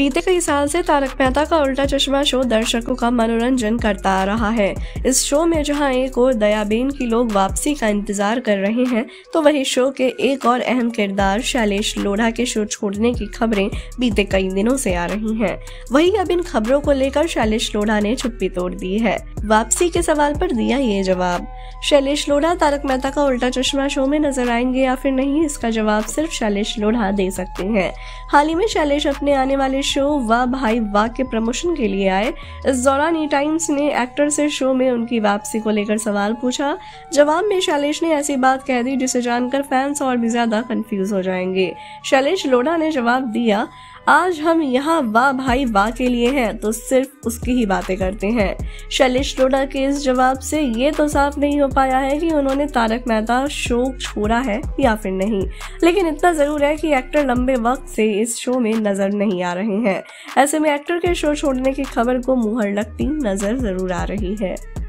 बीते कई साल से तारक मेहता का उल्टा चश्मा शो दर्शकों का मनोरंजन करता आ रहा है। इस शो में जहां एक और दयाबेन की लोग वापसी का इंतजार कर रहे हैं, तो वही शो के एक और अहम किरदार शैलेश लोढ़ा के शो छोड़ने की खबरें बीते कई दिनों से आ रही हैं। वहीं अब इन खबरों को लेकर शैलेश लोढ़ा ने चुप्पी तोड़ दी है। वापसी के सवाल पर दिया ये जवाब। शैलेश लोढ़ा तारक मेहता का उल्टा चश्मा शो में नजर आएंगे या फिर नहीं, इसका जवाब सिर्फ शैलेश लोढ़ा दे सकते हैं। हाल ही में शैलेश अपने आने वाले शो वाह भाई वाह के प्रमोशन के लिए आए। इस दौरान ई टाइम्स ने एक्टर से शो में उनकी वापसी को लेकर सवाल पूछा। जवाब में शैलेश ने ऐसी बात कह दी जिसे जानकर फैंस और भी ज्यादा कंफ्यूज हो जाएंगे। शैलेश लोढ़ा ने जवाब दिया, आज हम यहाँ वाह भाई वाह के लिए हैं तो सिर्फ उसकी ही बातें करते हैं। शैलेश लोढ़ा के इस जवाब से ये तो साफ नहीं हो पाया है कि उन्होंने तारक मेहता शो छोड़ा है या फिर नहीं, लेकिन इतना जरूर है कि एक्टर लंबे वक्त से इस शो में नजर नहीं आ रहे हैं। ऐसे में एक्टर के शो छोड़ने की खबर को मुहर लगती नजर जरूर आ रही है।